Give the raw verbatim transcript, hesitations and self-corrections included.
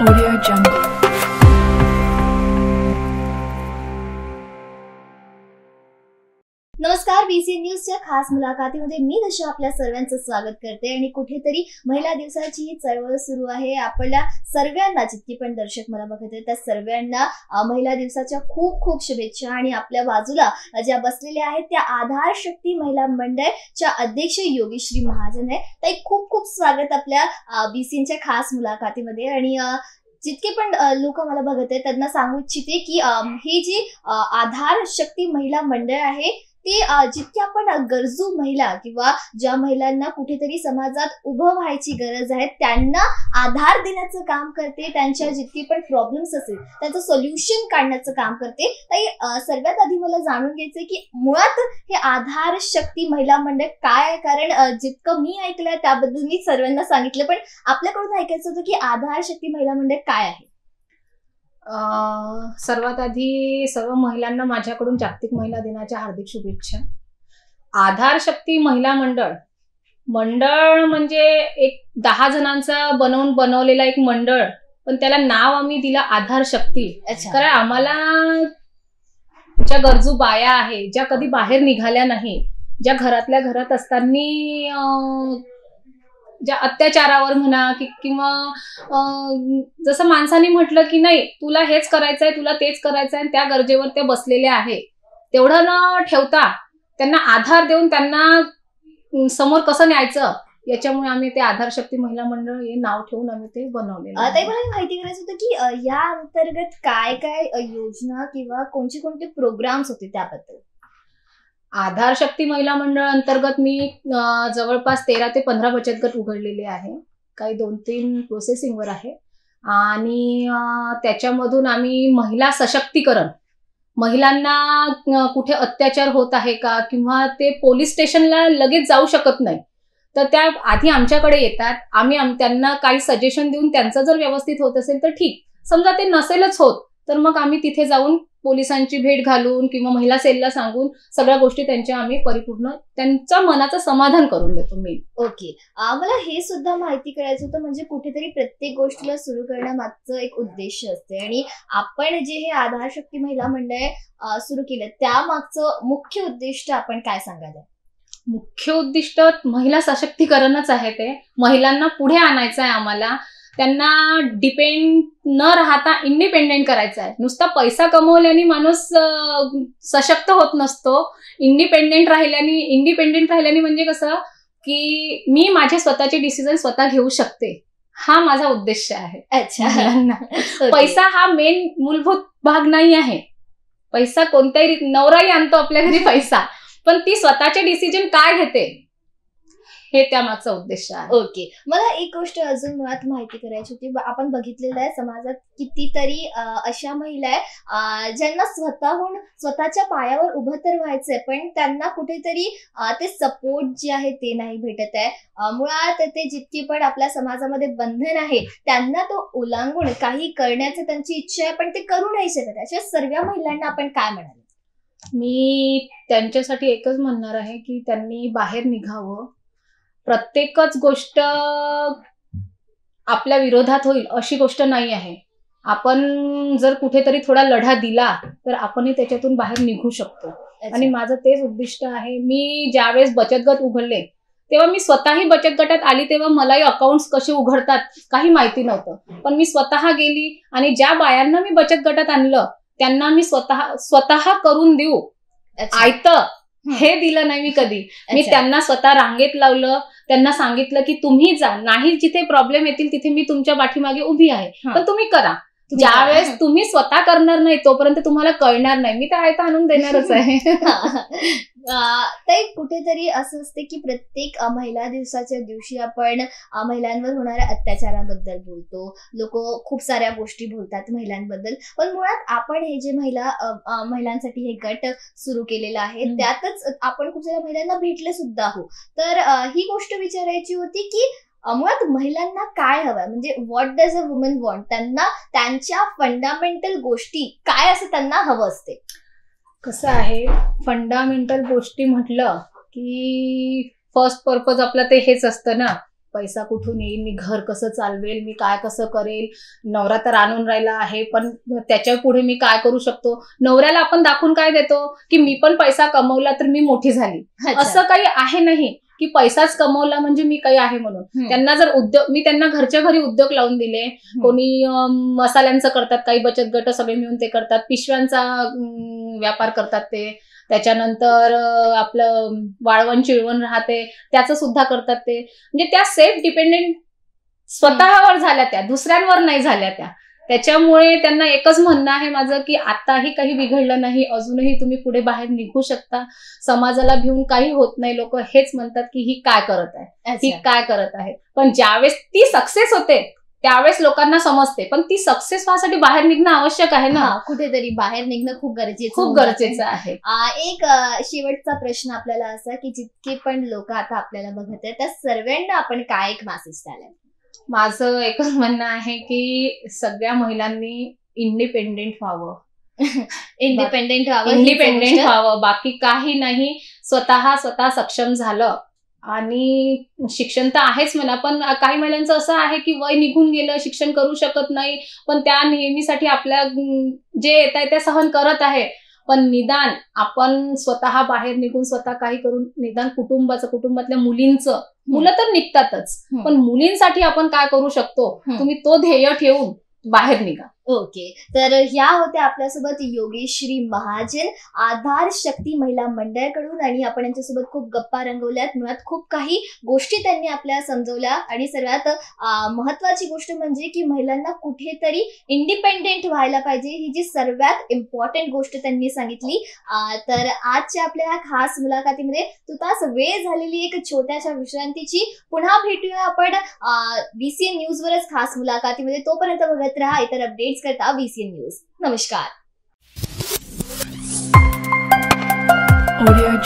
Audio Jungle. नमस्कार, BCN न्यूजच्या खास मुलाखतीमध्ये मी दशा आपल्या सर्वांचं स्वागत करते. आणि कुठेतरी महिला दिवसाची ही चळवळ सुरू आहे. आपल्या सर्वांना, जितकी पण दर्शक मला बघत आहेत त्या सर्वांना महिला दिवसाच्या खूप खूप शुभेच्छा. आणि आपल्या बाजूला ज्या बसलेल्या आहेत त्या आधार शक्ती महिला मंडळच्या अध्यक्ष योगेश्री महाजन आहे. ताई, खूप खूप स्वागत आपल्या बीसीएनच्या खास मुलाखतीमध्ये. आणि जितके पण लोक मला बघत आहेत त्यांना सांगू इच्छिते की ही जी आधार शक्ती महिला मंडळ आहे ते जितक्या पण गरजू महिला किंवा ज्या महिलांना कुठेतरी समाजात उभं व्हायची गरज आहे त्यांना आधार देण्याचं काम करते. त्यांच्या जितके पण प्रॉब्लेम्स असेल त्यांचं सोल्युशन काढण्याचं काम करते. ताई, सर्वात आधी मला जाणून घ्यायचंय की मुळात हे आधार शक्ती महिला मंडळ काय आहे? कारण जितकं मी ऐकलंय त्याबद्दल मी सर्वांना सांगितलं, पण आपल्याकडून ऐकायचं होतं की आधार शक्ती महिला मंडळ काय आहे? सर्वात आधी सर्व महिलांना माझ्याकडून जागतिक महिला दिनाच्या हार्दिक शुभेच्छा. आधार शक्ती महिला मंडळ मंडळ म्हणजे एक दहा जणांचा बनवून बनवलेला एक मंडळ, पण त्याला नाव आम्ही दिला आधार शक्ती. कारण आम्हाला ज्या गरजू बाया आहे, ज्या कधी बाहेर निघाल्या नाही, ज्या घरातल्या घरात असताना ज्या अत्याचारावर म्हणा कि किंवा जसं माणसाने म्हटलं की नाही तुला हेच करायचंय, तुला तेच करायचंय, त्या गरजेवर ते बसलेले आहे, तेवढं न ठेवता त्यांना आधार देऊन त्यांना समोर कसं न्यायचं याच्यामुळे आम्ही ते आधार शक्ती महिला मंडळ हे नाव ठेवून आम्ही ते बनवलेलं आहे. ताई, मला माहिती करायचं होतं की या अंतर्गत काय काय योजना किंवा कोणते कोणते प्रोग्राम्स होते त्याबद्दल. आधार शक्ती महिला मंडळ अंतर्गत मी जवळपास तेरा ते पंधरा बचत गट उघडलेले आहे. काही दोन तीन प्रोसेसिंगवर आहे. आणि त्याच्यामधून आम्ही महिला सशक्तीकरण, महिलांना कुठे अत्याचार होत आहे का किंवा ते पोलीस स्टेशनला लगेच जाऊ शकत नाही, तर त्या आधी आमच्याकडे येतात. आम्ही त्यांना काही सजेशन देऊन त्यांचं जर व्यवस्थित होत असेल तर ठीक, समजा ते नसेलच होत तर मग आम्ही तिथे जाऊन पोलिसांची भेट घालून किंवा महिला सेलला सांगून सगळ्या गोष्टी त्यांच्या आम्ही परिपूर्ण त्यांच्या मनाचं समाधान करून देतो. मी ओके, मला हे सुद्धा माहिती करायचं होतं, म्हणजे कुठेतरी प्रत्येक गोष्टीला सुरू करण्यामागचं एक उद्देश असते आणि आपण जे हे आधार शक्ती महिला मंडळ सुरू केलं त्यामागचं मुख्य उद्दिष्ट आपण काय सांगाल? मुख्य उद्दिष्ट महिला सशक्तीकरणच आहे. ते महिलांना पुढे आणायचं आहे. आम्हाला त्यांना डिपेंड न राहता इंडिपेंडेंट करायचं आहे. नुसता पैसा कमवल्याने माणूस सशक्त होत नसतो. इंडिपेंडेंट राहिल्याने इंडिपेंडेंट राहिल्याने म्हणजे कसं की मी माझे स्वतःचे डिसिजन स्वतः घेऊ शकते, हा माझा उद्देश आहे. अच्छा, पैसा हा मेन मूलभूत भाग नाही आहे. पैसा कोणत्याही नवराही आणतो आपल्या घरी पैसा, पण ती स्वतःचे डिसिजन काय घेते हे त्यामागचा उद्देश आहे. ओके, मला एक गोष्ट अजून मुळात माहिती करायची होती. आपण बघितलेलं आहे समाजात कितीतरी अशा महिला आहे ज्यांना स्वतःहून स्वतःच्या पायावर उभं तर व्हायचंय, पण त्यांना कुठेतरी ते सपोर्ट जे आहे ते नाही भेटत आहे. मुळात ते जितकी पण आपल्या समाजामध्ये बंधन आहे त्यांना तो ओलांडून काही करण्याची त्यांची इच्छा आहे, पण ते करू नाही शकत. अशा सर्व महिलांना आपण काय म्हणाल? मी त्यांच्यासाठी एकच म्हणणार आहे की त्यांनी बाहेर निघावं. प्रत्येकच गोष्ट आपल्या विरोधात होईल अशी गोष्ट नाही आहे. आपण जर कुठेतरी थोडा लढा दिला तर आपणही त्याच्यातून बाहेर निघू शकतो. आणि माझं तेच उद्दिष्ट आहे. मी ज्यावेळेस बचत गट उघडले तेव्हा मी स्वतःही बचत गटात आली, तेव्हा मलाही अकाउंट्स कसे उघडतात काही माहिती नव्हतं, पण मी स्वतः गेली आणि ज्या बायांना मी बचत गटात आणलं त्यांना मी स्वतः स्वतः करून देऊ आयतं हे दिलं नाही मी कधी. मी त्यांना स्वतः रांगेत लावलं, त्यांना सांगितलं की तुम्ही जा, नाही जिथे प्रॉब्लेम येतील तिथे मी तुमच्या पाठीमागे उभी आहे, पण तुम्ही करा. ज्यावेळेस तुम्ही स्वतः करणार नाही तोपर्यंत तुम्हाला कळणार नाही. मी तर आयतं आणून देणारच आहे. ताई, कुठेतरी असं असते की प्रत्येक महिला दिवसाच्या दिवशी आपण महिलांवर होणाऱ्या अत्याचाराबद्दल बोलतो, लोक खूप साऱ्या गोष्टी बोलतात महिलांबद्दल, पण मुळात आपण हे जे महिला महिलांसाठी हे गट सुरू केलेलं आहे त्यातच आपण खूप साऱ्या महिलांना भेटले सुद्धा आहोत. तर ही गोष्ट विचारायची होती की मुळात महिलांना काय हवंय, म्हणजे what does a woman want, त्यांना त्यांच्या फंडामेंटल गोष्टी काय असं त्यांना हवं असते. कसं आहे, फंडामेंटल गोष्टी म्हटलं की फर्स्ट पर्पज आपला ते हेच असतं ना, पैसा कुठून येईल, मी घर कसं चालवेल, मी काय कसं करेल, नवरा तर आणून राहिला आहे पण त्याच्या पुढे मी काय करू शकतो. नवऱ्याला आपण दाखवून काय देतो की मी पण पैसा कमवला तर मी मोठी झाली. असं काही आहे नाही की पैसाच कमवला म्हणजे मी काही आहे म्हणून. त्यांना जर उद्योग, मी त्यांना घरच्या घरी उद्योग लावून दिले. कोणी मसाल्यांचं करतात, काही बचत गट सगळे मिळून ते करतात, पिशव्यांचा व्यापार करतात ते, त्याच्यानंतर आपलं वाळवण चिळवण राहते त्याचं सुद्धा करतात ते. म्हणजे त्या सेल्फ डिपेंडेंट स्वतःवर झाल्या, त्या दुसऱ्यांवर नाही झाल्या त्या. त्याच्यामुळे त्यांना एकच म्हणणं आहे माझं की आताही काही बिघडलं नाही, अजूनही तुम्ही पुढे बाहेर निघू शकता. समाजाला भिवून काही होत नाही. लोक हेच म्हणतात की ही काय करत आहे, ही काय करत आहे. पण ज्यावेळेस ती सक्सेस होते त्यावेळेस लोकांना समजते. पण ती सक्सेस व्हायसाठी बाहेर निघणं आवश्यक आहे ना, कुठेतरी बाहेर निघणं खूप गरजेचं खूप गरजेचं आहे. एक शेवटचा प्रश्न आपल्याला असा की जितके पण लोक आता आपल्याला बघत आहेत त्या सर्वांना आपण काय एक मेसेज द्याल? माझं एकच म्हणणं आहे की सगळ्या महिलांनी इंडिपेंडेंट व्हावं. इंडिपेंडेंट व्हावं इंडिपेंडेंट व्हावं बाकी काही नाही. स्वतः स्वतः सक्षम झालं. आणि शिक्षण तर आहेच म्हणा, पण काही महिलांचं असं आहे की वय निघून गेलं, शिक्षण करू शकत नाही, पण त्या नेहमीसाठी आपल्या जे येत आहे ते सहन करत आहे. पण निदान आपण स्वतः बाहेर निघून स्वतः काही करून निदान कुटुंबाचं, कुटुंबातल्या मुलींचं, मुलं तर निघतातच पण मुलींसाठी आपण काय करू शकतो, तुम्ही तो ध्येय ठेवून बाहेर निघा. ओके, तर ह्या होत्या आपल्यासोबत योगेश्री महाजन, आधार शक्ती महिला मंडळाकडून, आणि आपण यांच्यासोबत खूप गप्पा रंगवल्यात. मुळात खूप काही गोष्टी त्यांनी आपल्याला समजवल्या आणि सर्वात महत्वाची गोष्ट म्हणजे की महिलांना कुठेतरी इंडिपेंडेंट व्हायला पाहिजे, ही जी सर्वात इम्पॉर्टंट गोष्ट त्यांनी सांगितली. तर आजच्या आपल्या ह्या खास मुलाखतीमध्ये तुतास वेळ झालेली एक छोट्याशा विश्रांतीची. पुन्हा भेटूया आपण बीसीएन न्यूज वरच खास मुलाखतीमध्ये. तोपर्यंत बघत राहा इतर अपडेट्स करता बीसीएन न्यूज. नमस्कार.